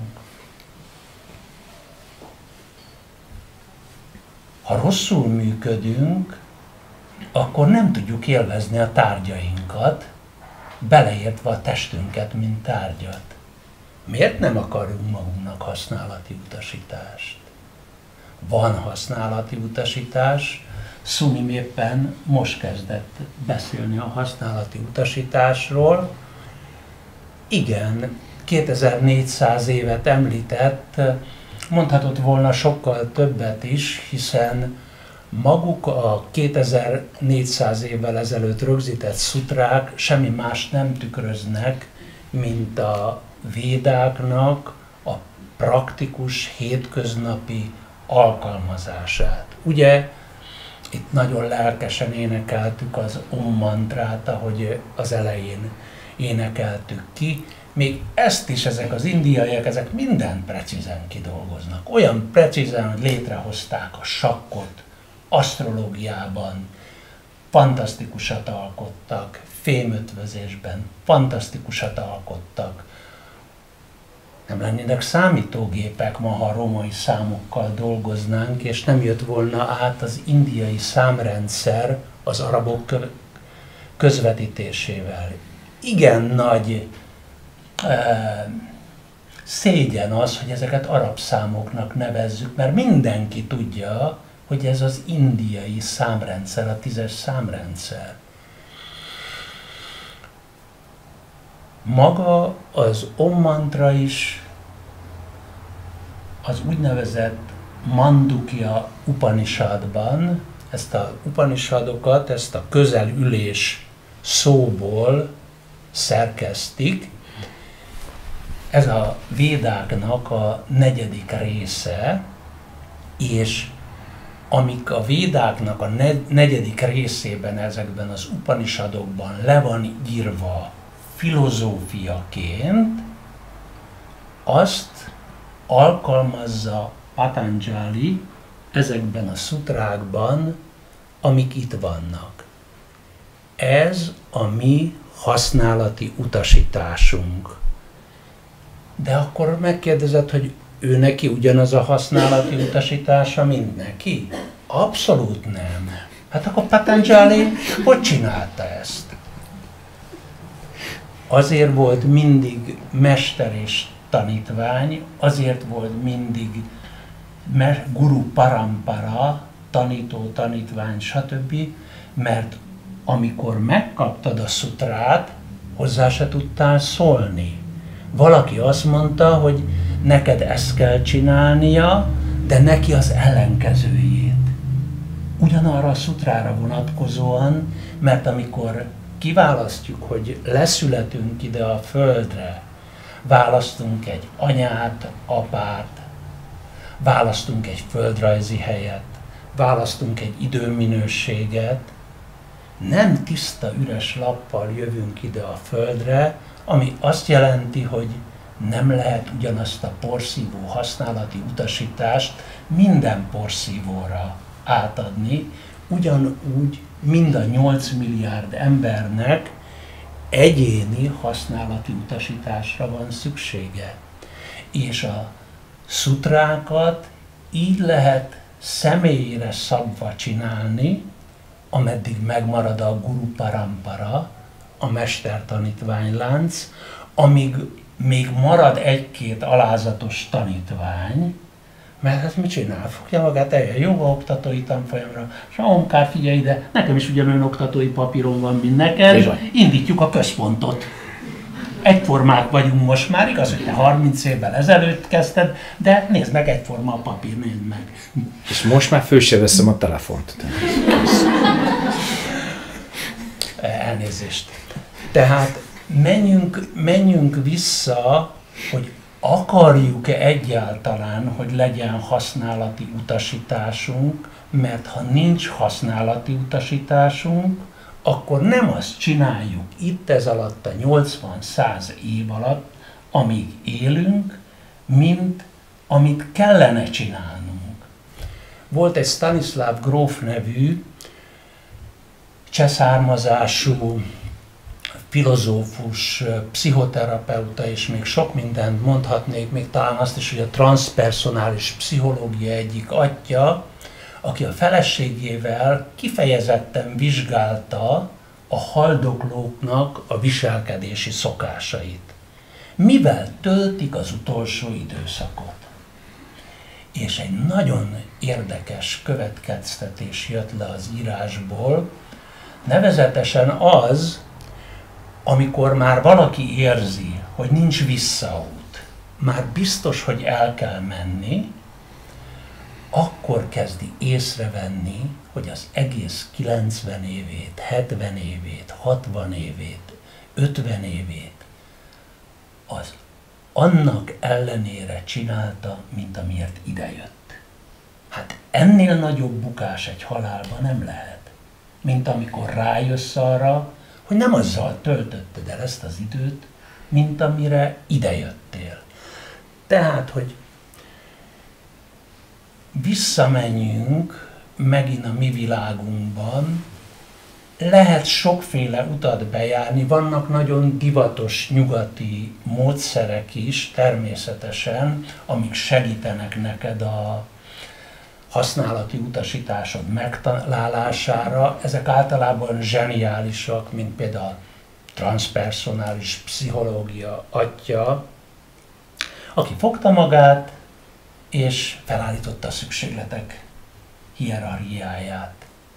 Ha rosszul működünk, akkor nem tudjuk élvezni a tárgyainkat, beleértve a testünket, mint tárgyat. Miért nem akarunk magunknak használati utasítást? Van használati utasítás, Szunim éppen most kezdett beszélni a használati utasításról. Igen, 2400 évet említett, mondhatott volna sokkal többet is, hiszen maguk a 2400 évvel ezelőtt rögzített szutrák semmi más nem tükröznek, mint a védáknak a praktikus, hétköznapi alkalmazását. Ugye itt nagyon lelkesen énekeltük az Om mantrát, ahogy az elején énekeltük ki. Még ezt is ezek az indiaiak, ezek mindent precízen kidolgoznak. Olyan precízen, hogy létrehozták a sakkot, asztrológiában, fantasztikusat alkottak, fémötvözésben, fantasztikusat alkottak. Nem lennének számítógépek ma, ha római számokkal dolgoznánk, és nem jött volna át az indiai számrendszer az arabok közvetítésével. Igen nagy szégyen az, hogy ezeket arab számoknak nevezzük, mert mindenki tudja, hogy ez az indiai számrendszer, a 10-es számrendszer. Maga az Om mantra is az úgynevezett Mandukya Upanishadban, ezt a Upanishadokat, ezt a közelülés szóból szerkesztik. Ez a védáknak a 4. része, és amik a védáknak a 4. részében, ezekben az Upanishadokban le van írva filozófiaként, azt alkalmazza Patanjali ezekben a szutrákban, amik itt vannak. Ez a mi használati utasításunk. De akkor megkérdezed, hogy ő neki ugyanaz a használati utasítása, mint neki? Abszolút nem. Hát akkor Patanjali hogy csinálta ezt? Azért volt mindig mester és tanítvány, azért volt mindig guru parampara, tanító, tanítvány, stb., mert amikor megkaptad a szutrát, hozzá se tudtál szólni. Valaki azt mondta, hogy neked ezt kell csinálnia, de neki az ellenkezőjét. Ugyanarra a szutrára vonatkozóan, mert amikor kiválasztjuk, hogy leszületünk ide a földre, választunk egy anyát, apát, választunk egy földrajzi helyet, választunk egy időminőséget, nem tiszta üres lappal jövünk ide a Földre, ami azt jelenti, hogy nem lehet ugyanazt a porszívó használati utasítást minden porszívóra átadni, ugyanúgy mind a 8 milliárd embernek egyéni használati utasításra van szüksége. És a szutrákat így lehet személyre szabva csinálni, ameddig megmarad a Guru Parampara, a mestertanítványlánc, amíg még marad egy-két alázatos tanítvány, mert hát mit csinál? Fogja magát, eljön jogaoktatói tanfolyamra, és Omkár, figyelj ide, nekem is ugyanolyan oktatói papíron van, mint neked, indítjuk a központot. Egyformák vagyunk most már, igaz, hogy te 30 évvel ezelőtt kezdted, de nézd meg, egyforma a papír, nézd meg. És most már föl se veszem a telefont. Elnézést. Tehát menjünk vissza, hogy akarjuk-e egyáltalán, hogy legyen használati utasításunk, mert ha nincs használati utasításunk, akkor nem azt csináljuk itt ez alatt a 80-100 év alatt, amíg élünk, mint amit kellene csinálnunk. Volt egy Stanislav Grof nevű cseh származású filozófus, pszichoterapeuta, és még sok mindent mondhatnék, még talán azt is, hogy a transzpersonális pszichológia egyik atya, aki a feleségével kifejezetten vizsgálta a haldoklóknak a viselkedési szokásait. Mivel töltik az utolsó időszakot? És egy nagyon érdekes következtetés jött le az írásból, nevezetesen az, amikor már valaki érzi, hogy nincs visszaút, már biztos, hogy el kell menni, akkor kezdi észrevenni, hogy az egész 90 évét, 70 évét, 60 évét, 50 évét az annak ellenére csinálta, mint amiért idejött. Hát ennél nagyobb bukás egy halálban nem lehet, mint amikor rájössz arra, hogy nem azzal töltötted el ezt az időt, mint amire idejöttél. Tehát, hogy visszamenjünk megint a mi világunkban, lehet sokféle utat bejárni, vannak nagyon divatos nyugati módszerek is természetesen, amik segítenek neked a használati utasításod megtalálására. Ezek általában zseniálisak, mint például a transzpersonális pszichológia atya, aki fogta magát, és felállította a szükségletek hierarchiáját.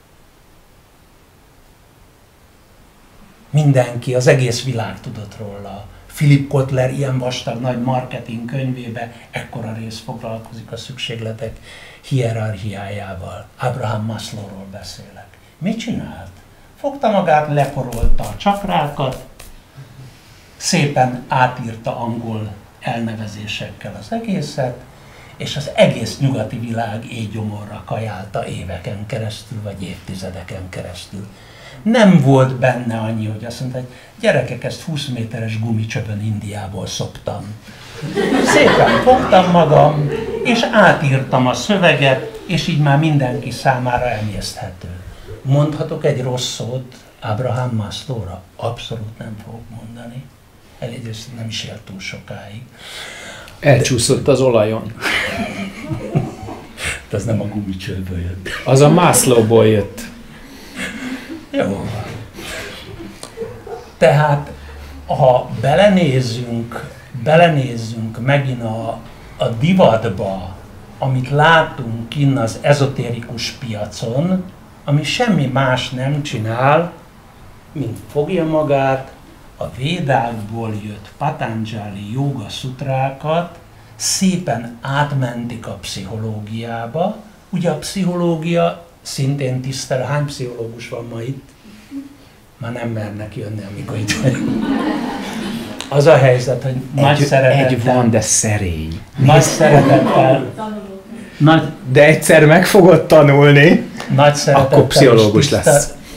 Mindenki, az egész világ tudott róla. Philip Kotler ilyen vastag nagy marketing könyvébe ekkora rész foglalkozik a szükségletek hierarchiájával. Abraham Maslowról beszélek. Mit csinált? Fogta magát, leporolta a csakrákat, szépen átírta angol elnevezésekkel az egészet, és az egész nyugati világ éjgyomorra kajálta éveken keresztül, vagy évtizedeken keresztül. Nem volt benne annyi, hogy azt mondta, hogy gyerekek, ezt 20 méteres gumicsövön Indiából szoptam. Szépen fogtam magam, és átírtam a szöveget, és így már mindenki számára emészthető. Mondhatok egy rossz szót Abraham Maslowra? Abszolút nem fogok mondani. Egyrészt nem is élt túl sokáig. Elcsúszott az olajon. De az nem a gumicsőből jött. Az a Maslowból jött. Jó. Tehát, ha belenézzünk megint a divatba, amit látunk kinn az ezotérikus piacon, ami semmi más nem csinál, mint fogja magát, a védákból jött Patanjali jóga szutrákat, szépen átmentik a pszichológiába. Ugye a pszichológia szintén tisztel, hány pszichológus van ma itt? Már nem mernek jönni, amikor itt vagyunk. Az a helyzet, hogy nagy szeretettel... Egy van, de szerény. Nagy szeretettel... De egyszer meg fogod tanulni, nagy szeretettel akkor pszichológus lesz.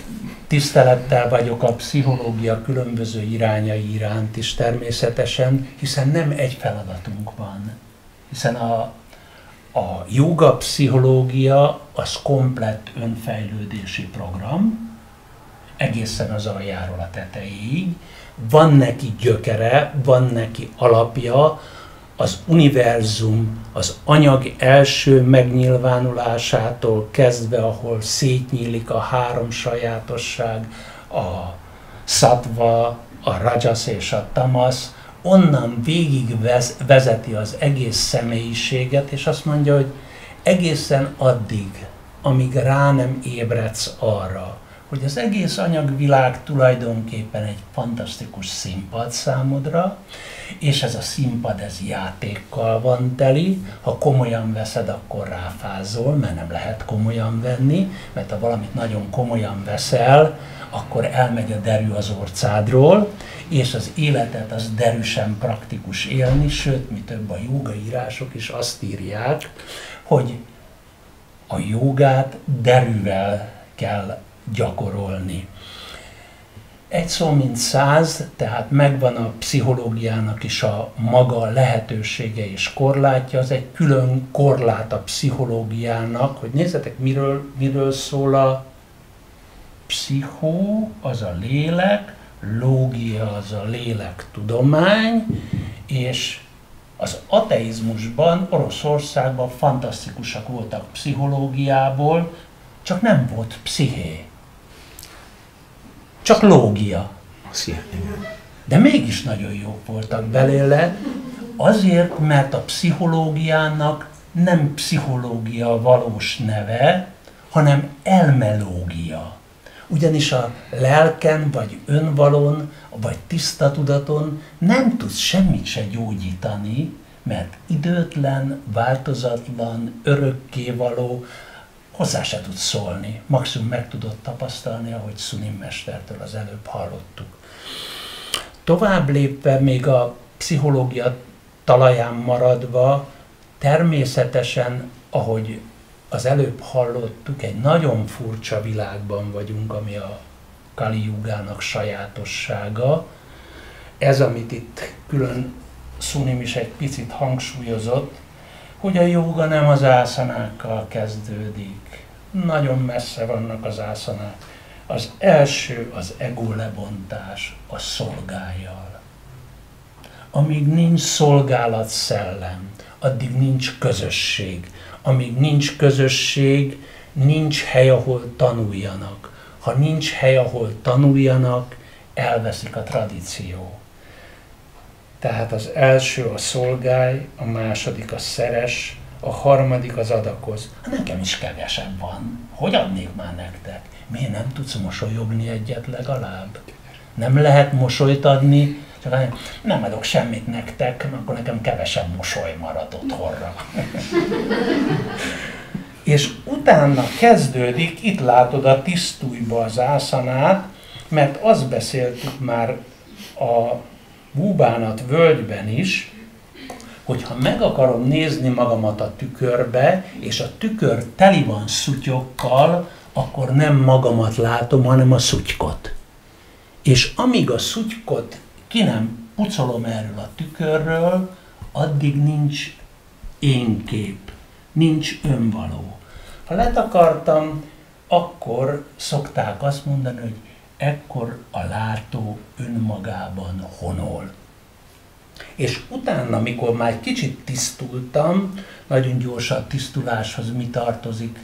tisztelettel vagyok a pszichológia különböző irányai iránt is természetesen, hiszen nem egy feladatunk van. Hiszen a jóga pszichológia az komplett önfejlődési program, egészen az aljáról a tetejéig. Van neki gyökere, van neki alapja, az univerzum, az anyag első megnyilvánulásától kezdve, ahol szétnyílik a három sajátosság, a sattva, a rajas és a tamas, onnan végig vezeti az egész személyiséget, és azt mondja, hogy egészen addig, amíg rá nem ébredsz arra, hogy az egész anyagvilág tulajdonképpen egy fantasztikus színpad számodra, és ez a színpad, ez játékkal van teli, ha komolyan veszed, akkor ráfázol, mert nem lehet komolyan venni, mert ha valamit nagyon komolyan veszel, akkor elmegy a derű az orcádról, és az életet az derűsen praktikus élni, sőt, mi több, a jógaírások is azt írják, hogy a jogát derűvel kell gyakorolni. Egy szó mint 100, tehát megvan a pszichológiának is a maga lehetősége és korlátja, az egy külön korlát a pszichológiának, hogy nézzetek, miről szól a pszichó, az a lélek, lógia az a lélektudomány, és az ateizmusban, Oroszországban fantasztikusak voltak pszichológiából, csak nem volt psziché. Csak lógia. De mégis nagyon jók voltak belőle, azért, mert a pszichológiának nem pszichológia a valós neve, hanem elmelógia. Ugyanis a lelken, vagy önvalon, vagy tiszta tudaton nem tudsz semmit se gyógyítani, mert időtlen, változatlan, örökkévaló, hozzá se tudsz szólni. Maximum meg tudod tapasztalni, ahogy Szunim mestertől az előbb hallottuk. Tovább lépve, még a pszichológia talaján maradva, természetesen, ahogy az előbb hallottuk, egy nagyon furcsa világban vagyunk, ami a Kali Yugának sajátossága. Ez, amit itt külön Szunim is egy picit hangsúlyozott, hogy a jóga nem az ászanákkal kezdődik. Nagyon messze vannak az ászanák. Az első az ego lebontás a szolgájjal. Amíg nincs szolgálat szellem, addig nincs közösség. Amíg nincs közösség, nincs hely, ahol tanuljanak. Ha nincs hely, ahol tanuljanak, elveszik a tradíció. Tehát az első a szolgálj, a második a szeres, a harmadik az adakoz. Nekem is kevesebb van. Hogy adnék már nektek? Miért nem tudsz mosolyogni egyet legalább? Nem lehet mosolyt adni, csak nem adok semmit nektek, akkor nekem kevesebb mosoly marad otthonra. És utána kezdődik, itt látod a tisztújba az ászanát, mert azt beszéltük már a Búbánat völgyben is, hogy ha meg akarom nézni magamat a tükörbe, és a tükör teli van szutyokkal, akkor nem magamat látom, hanem a szutykot. És amíg a szutykot ki nem pucolom erről a tükörről, addig nincs énkép, nincs önvaló. Ha letakartam, akkor szokták azt mondani, hogy ekkor a látó önmagában honol. És utána, mikor már egy kicsit tisztultam, nagyon gyorsan a tisztuláshoz mi tartozik,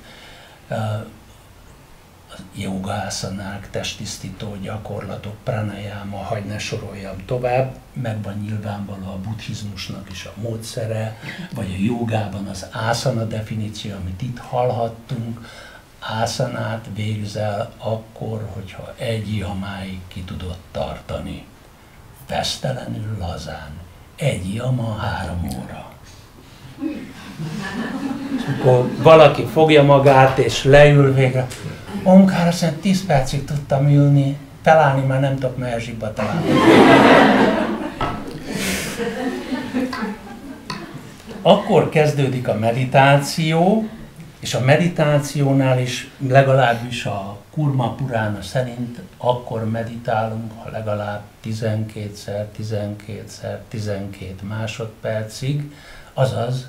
jogászanák, testtisztító gyakorlatok, pranayama, hagy ne soroljam tovább, megvan nyilvánvaló a buddhizmusnak is a módszere, vagy a jogában az ászana definíció, amit itt hallhattunk. Ászanát végzel akkor, hogyha egy jamáig ki tudod tartani. Vesztelenül lazán. Egy jama 3 óra. Akkor valaki fogja magát és leül végre. Omkár, azt mondja, 10 percig tudtam ülni, felállni már nem tudok, mert elzsibba találni. Akkor kezdődik a meditáció, És a meditációnál is, legalábbis a Kurma Purána szerint akkor meditálunk, ha legalább 12-szer, 12-szer, 12 másodpercig, azaz,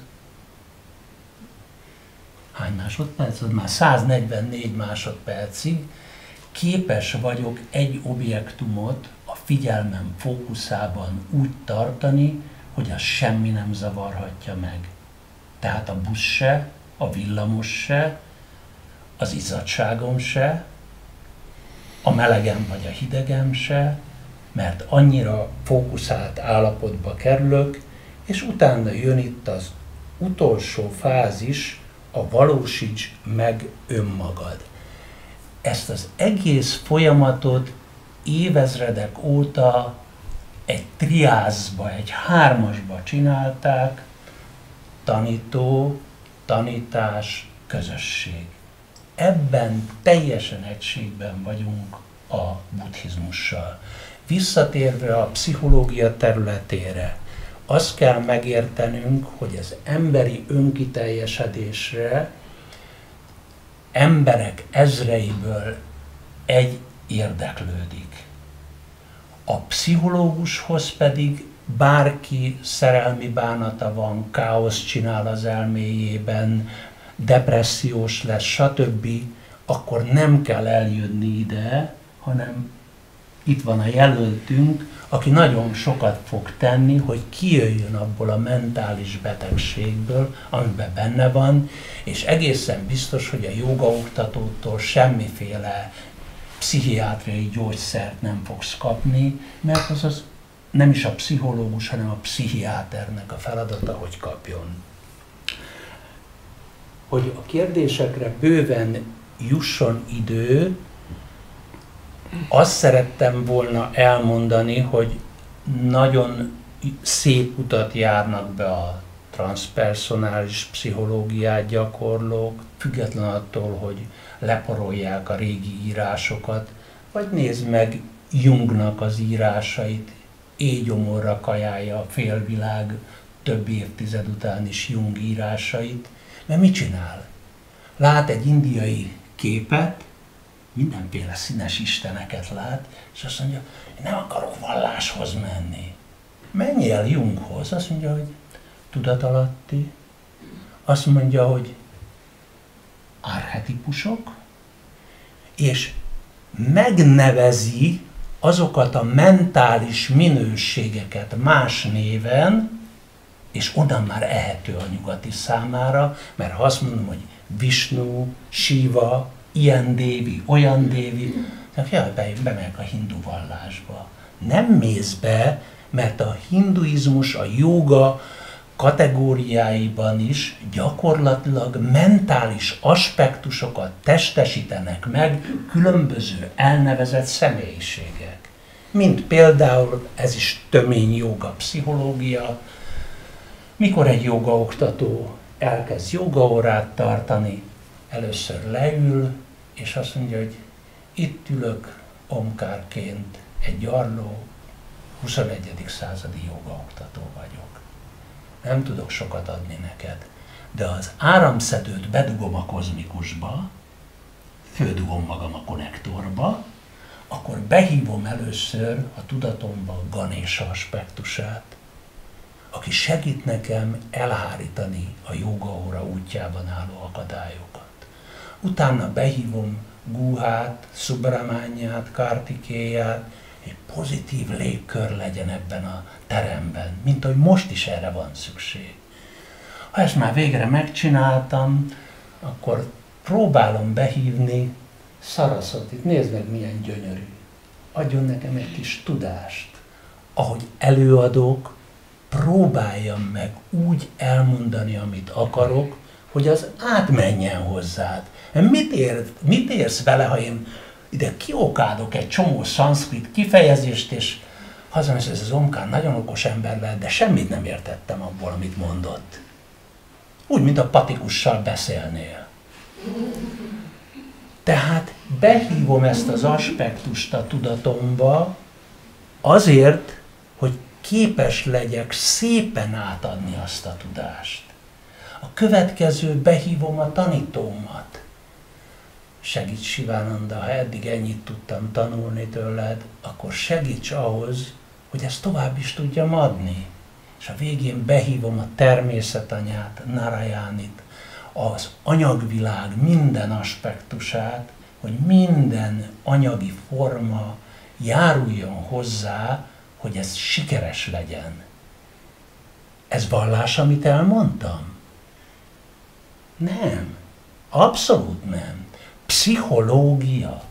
hány másodperc? Az már 144 másodpercig képes vagyok egy objektumot a figyelmem fókuszában úgy tartani, hogy az semmi nem zavarhatja meg. Tehát a busz se, a villamos se, az izzadságom se, a melegem vagy a hidegem se, mert annyira fókuszált állapotba kerülök, és utána jön itt az utolsó fázis, a valósíts meg önmagad. Ezt az egész folyamatot évezredek óta egy triázba, egy hármasba csinálták, tanító, tanítás, közösség. Ebben teljesen egységben vagyunk a buddhizmussal. Visszatérve a pszichológia területére, azt kell megértenünk, hogy az emberi önkiteljesedésre emberek ezreiből egy érdeklődik. A pszichológushoz pedig bárki szerelmi bánata van, káoszt csinál az elméjében, depressziós lesz, stb., akkor nem kell eljönni ide, hanem itt van a jelöltünk, aki nagyon sokat fog tenni, hogy kijöjjön abból a mentális betegségből, amiben benne van, és egészen biztos, hogy a jogaoktatótól semmiféle pszichiátriai gyógyszert nem fogsz kapni, mert az nem is a pszichológus, hanem a pszichiáternek a feladata, hogy kapjon. Hogy a kérdésekre bőven jusson idő, azt szerettem volna elmondani, hogy nagyon szép utat járnak be a transzpersonális pszichológiát gyakorlók, független attól, hogy leporolják a régi írásokat, vagy nézd meg Jungnak az írásait, éjgyomorra kajálja a félvilág több évtized után is Jung írásait, mert mit csinál? Lát egy indiai képet, mindenféle színes isteneket lát, és azt mondja, én nem akarok valláshoz menni. Menjél Junghoz, azt mondja, hogy tudatalatti, azt mondja, hogy archetipusok, és megnevezi azokat a mentális minőségeket más néven, és onnan már ehető a nyugati számára, mert ha azt mondom, hogy Vishnu, Shiva, ilyen dévi, olyan dévi, jaj, bemegyek a hindu vallásba. Nem mész be, mert a hinduizmus, a jóga kategóriáiban is gyakorlatilag mentális aspektusokat testesítenek meg különböző elnevezett személyiségek. Mint például, ez is tömény jóga pszichológia, mikor egy jogaoktató elkezd jogaórát tartani, először leül, és azt mondja, hogy itt ülök omkárként, egy gyarló, 21. századi jogaoktató vagyok. Nem tudok sokat adni neked, de az áramszedőt bedugom a kozmikusba, földugom magam a konnektorba, akkor behívom először a tudatomba Ganésa aspektusát, aki segít nekem elhárítani a jogaóra útjában álló akadályokat. Utána behívom Guhát, Subramányát, Kartikéját, egy pozitív légkör legyen ebben a teremben, mint ahogy most is erre van szükség. Ha ezt már végre megcsináltam, akkor próbálom behívni Saraswatit. Nézd meg, milyen gyönyörű. Adjon nekem egy kis tudást. Ahogy előadok, próbáljam meg úgy elmondani, amit akarok, hogy az átmenjen hozzád. Mit érsz vele, ha én ide kiokádok egy csomó szanszkrit kifejezést, és hazamész, ez az Omkár nagyon okos ember lehet, de semmit nem értettem abból, amit mondott. Úgy, mint a patikussal beszélnél. Tehát behívom ezt az aspektust a tudatomba azért, hogy képes legyek szépen átadni azt a tudást. A következő behívom a tanítómat. Segíts, Sivananda, ha eddig ennyit tudtam tanulni tőled, akkor segíts ahhoz, hogy ezt tovább is tudjam adni. És a végén behívom a természetanyát, Narayánit, az anyagvilág minden aspektusát, hogy minden anyagi forma járuljon hozzá, hogy ez sikeres legyen. Ez vallás, amit elmondtam? Nem. Abszolút nem. Pszichológia.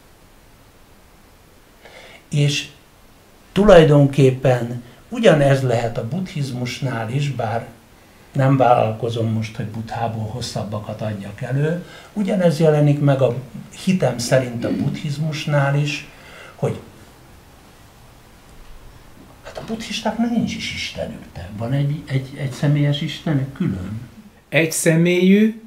És tulajdonképpen ugyanez lehet a buddhizmusnál is, bár nem vállalkozom most, hogy Buddhából hosszabbakat adjak elő, ugyanez jelenik meg a hitem szerint a buddhizmusnál is, hogy hát a buddhistáknak nincs is istenük. Van egy személyes istenük külön? Egy személyű,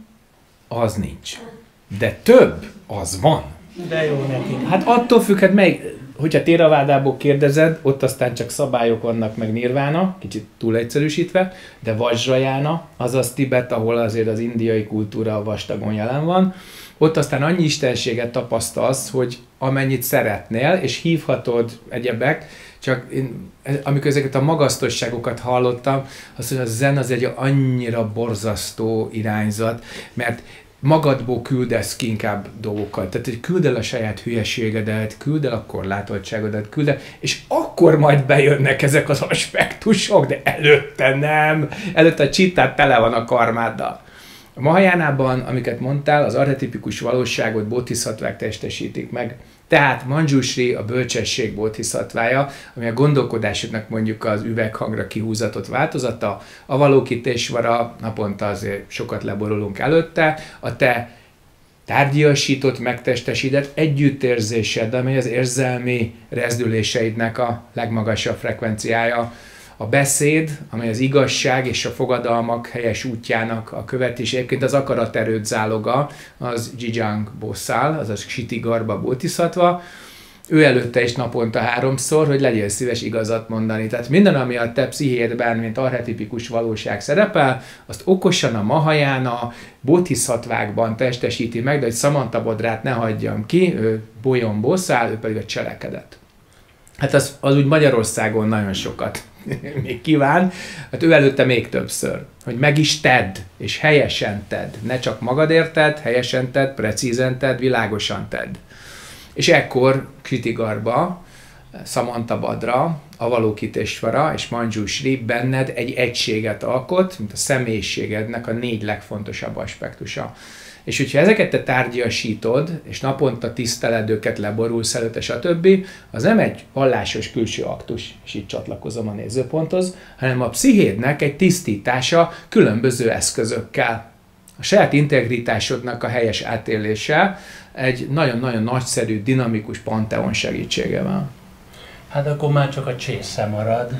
az nincs. De több, az van. De jó nekik. Hát attól függ, hát melyik, hogyha Théravádából kérdezed, ott aztán csak szabályok vannak, meg nirvána, kicsit túl egyszerűsítve, de Vajrayana, azaz Tibet, ahol azért az indiai kultúra vastagon jelen van, ott aztán annyi istenséget tapasztalsz, hogy amennyit szeretnél, és hívhatod egyebek, csak én, amikor ezeket a magasztosságokat hallottam, azt mondja, a zen az egy annyira borzasztó irányzat, mert magadból küldesz ki inkább dolgokat. Tehát, hogy küld el a saját hülyeségedet, küld el a korlátottságodat, küld el, és akkor majd bejönnek ezek az aspektusok, de előtte nem. Előtte a csittát tele van a karmáddal. A Mahajánában, amiket mondtál, az archetipikus valóságot bodhiszattvák testesítik meg. Tehát Manjushri a bölcsesség bodhisattvája, ami a gondolkodásodnak mondjuk az üveghangra kihúzatott változata, a Avalokiteshvara, naponta azért sokat leborulunk előtte, a te tárgyasított, megtestesített együttérzésed, amely az érzelmi rezdüléseidnek a legmagasabb frekvenciája, a beszéd, amely az igazság és a fogadalmak helyes útjának a követés. Egyébként az akaraterőd záloga, az Jijang Bosszál, azaz Ksitigarba Bodhisattva. Ő előtte is naponta 3-szor, hogy legyél szíves igazat mondani. Tehát minden, ami a te pszichédben, mint archetipikus valóság szerepel, azt okosan a Mahajana bodhisattvákban testesíti meg, de hogy Samantabhadrát ne hagyjam ki, ő Boyon Bosszál, ő pedig a cselekedet. Hát az úgy Magyarországon nagyon sokat még kíván, hát ő előtte még többször, hogy meg is tedd, és helyesen tedd. Ne csak magadért tedd, helyesen tedd, precízen tedd, világosan tedd. És ekkor Kritigarba, Samantabhadra, Avalokiteshvara és Manjushri benned egy egységet alkot, mint a személyiségednek a 4 legfontosabb aspektusa. És hogyha ezeket te tárgyasítod, és naponta tiszteled őket, leborulsz előtte, stb., az nem egy vallásos külső aktus, és itt csatlakozom a nézőponthoz, hanem a pszichédnek egy tisztítása különböző eszközökkel. A saját integritásodnak a helyes átélése egy nagyon-nagyon nagyszerű, dinamikus panteon segítségevel. Hát akkor már csak a csésze marad.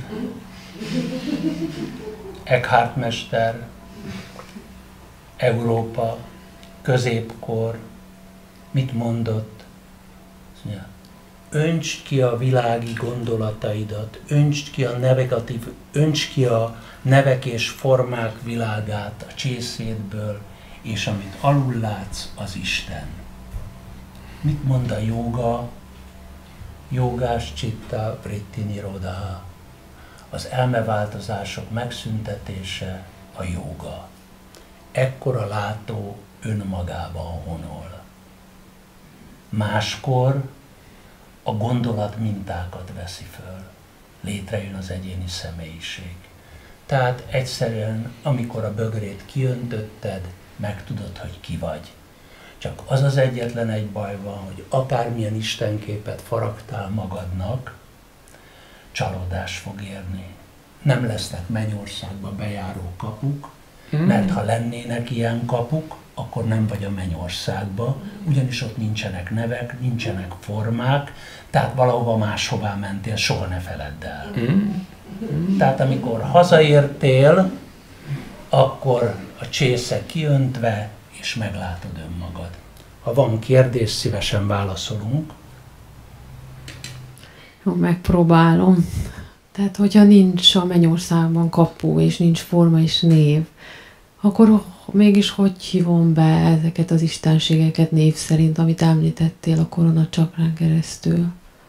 Eckhart mester, Európa, középkor, mit mondott? Öntsd ki a világi gondolataidat, öntsd ki a nevek és formák világát a csészédből, és amit alul látsz, az Isten. Mit mond a jóga? Jogás citta vritti nirodha. Az elmeváltozások megszüntetése a jóga. Ekkor a látó önmagában honol. Máskor a gondolat mintákat veszi föl. Létrejön az egyéni személyiség. Tehát egyszerűen, amikor a bögrét kiöntötted, megtudod, hogy ki vagy. Csak az az egyetlen egy baj van, hogy akármilyen istenképet faragtál magadnak, csalódás fog érni. Nem lesznek mennyországba bejáró kapuk, mert ha lennének ilyen kapuk, akkor nem vagy a mennyországba, ugyanis ott nincsenek nevek, nincsenek formák, tehát valahova máshová mentél, soha ne feledd el. Tehát amikor hazaértél, akkor a csésze kiöntve, és meglátod önmagad. Ha van kérdés, szívesen válaszolunk. Jó, megpróbálom. Tehát, hogyha nincs a mennyországban kapu, és nincs forma és név, Akkor mégis hogy hívom be ezeket az istenségeket név szerint, amit említettél a koronacsakrán keresztül?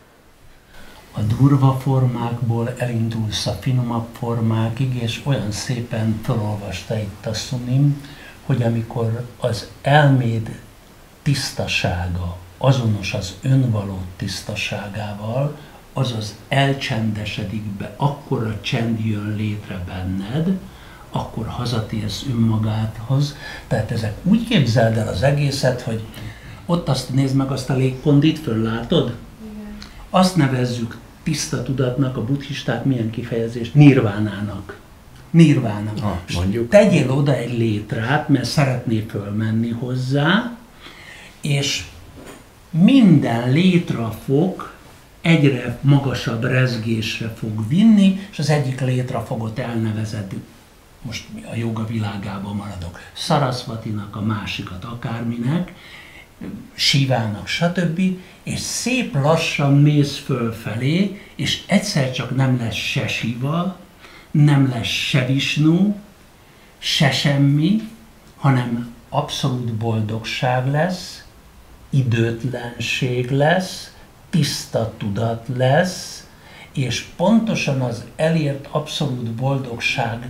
A durva formákból elindulsz a finomabb formákig, és olyan szépen felolvasta itt a Szunim, hogy amikor az elméd tisztasága azonos az önvaló tisztaságával, azaz elcsendesedik be, akkora csend jön létre benned, akkor hazatérsz önmagádhoz. Tehát ezek úgy képzeld el az egészet, hogy ott azt nézd meg, azt a légkondit, föllátod? Igen. Azt nevezzük tiszta tudatnak, a buddhisták milyen kifejezést? Nirvánának. Nirvána. Mondjuk. Tegyél oda egy létrát, mert szeretnél fölmenni hozzá, és minden létrafok egyre magasabb rezgésre fog vinni, és az egyik létrafogot elnevezed, most a joga világában maradok, Sarasvatinak, a másikat akárminek, Sivának, stb. És szép lassan mész fölfelé, és egyszer csak nem lesz se Siva, nem lesz se Visnu, se semmi, hanem abszolút boldogság lesz, időtlenség lesz, tiszta tudat lesz, és pontosan az elért abszolút boldogság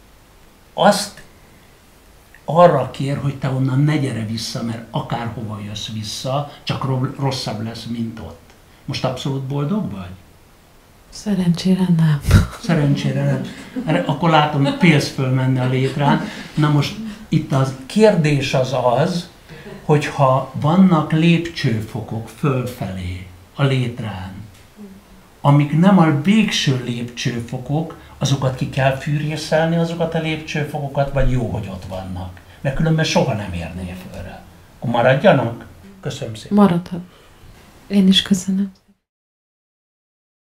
azt arra kér, hogy te onnan ne gyere vissza, mert akárhova jössz vissza, csak rosszabb lesz, mint ott. Most abszolút boldog vagy? Szerencsére nem. Szerencsére nem. Akkor látom, félsz fölmenni a létrán. Na most itt a kérdés az, hogyha vannak lépcsőfokok fölfelé a létrán, amik nem a végső lépcsőfokok, azokat ki kell fűrészelni, azokat a lépcsőfokokat, vagy jó, hogy ott vannak. Mert különben soha nem érnél fölre. Akkor maradjanak? Köszönöm szépen. Maradhat. Én is köszönöm.